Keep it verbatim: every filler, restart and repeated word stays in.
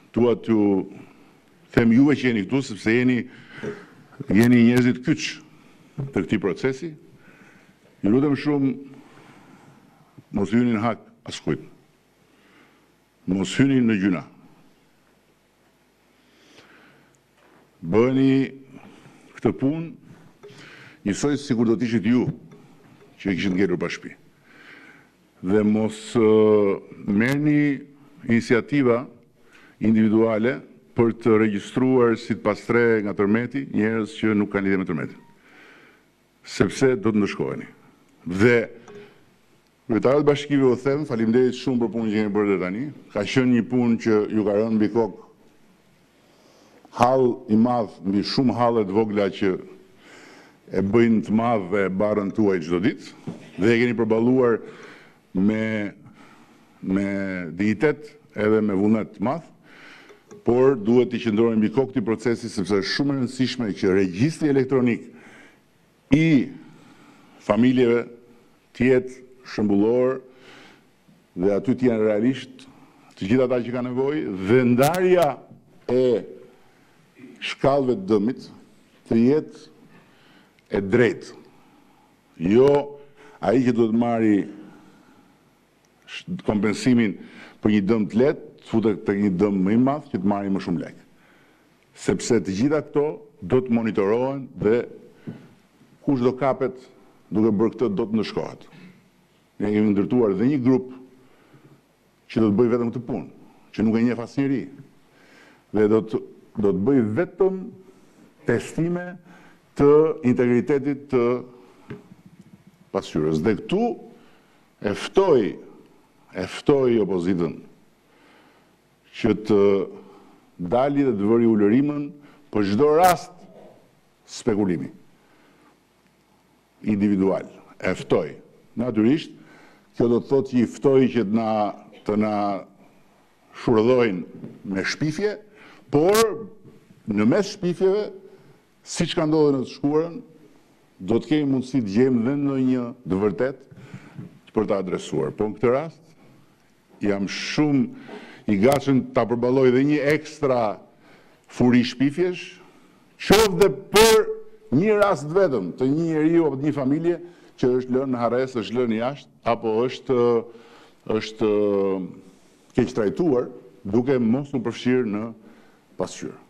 dua t'ju them juve që jeni këtu, sepse jeni, jeni njerëzit kyç të këtij procesi. Ju lutem shumë, mos hyni në hak askujt. Mos hyni në gjyna. Bëni këtë punë njësoj sikur do të ishit ju që e kishit ngellur pa shtëpi. Dhe mos uh, merrni iniciativa individuale për të regjistruar si të pastre nga tërmeti njerëz që nuk kanë lidhje me tërmetin. Sepse do të ndëshkoheni. Dhe kryetarët e bashkive u them, faleminderit shumë për punën që keni bërë deri tani. Ka qenë një punë që ju ka rënë mbi kokë hall i madh mbi shumë halle të vogla që e bëjnë të madh dhe barrën tuaj çdo ditë dhe e keni përballuar me me dignitet edhe me vullnet të madh, por duhet të qëndrojmë mbi kokë këtij procesi sepse është shumë e rëndësishme që regjistri elektronik i familjeve të jetë shembullor dhe aty të jenë realisht të gjithë ata që kanë nevojë dhe ndarja e shkallëve të dëmit të jetë e drejtë. Jo ai që duhet marri kompensimin për një dëm të lehtë, të futet tek një dëm më i madh që të marrë më shumë lekë. Sepse të gjitha këto do të monitorohen dhe kush do kapet duke bërë këtë do të ndëshkohet. Ne kemi ndërtuar dhe një grup që do të bëjë vetëm këtë punë, që nuk e njeh asnjëri. Dhe do të do të bëjë vetëm testime të integritetit të pasqyrës. Dhe këtu e ftoj, e ftoj opozitën që të dali dhe të vëri ulërimën për çdo rast spekulimi individual. E ftoj. Natyrisht, kjo do të thotë që i ftoj që të na, të na shurdhojnë me shpifje, por në mes shpifjeve, siç ka ndodhur në të shkuarën, do të kemi mundësi të gjejmë dhe ndonjë të vërtet për ta adresuar. Po në këtë rast, jam shumë i gatshëm ta përballoj dhe një ekstra furi shpifjesh, qoftë për një rast vetëm të një njeriu apo të një familje që është lënë në harres, është lënë jashtë, apo është është keq trajtuar, duke mos u përfshirë në pasqyrë.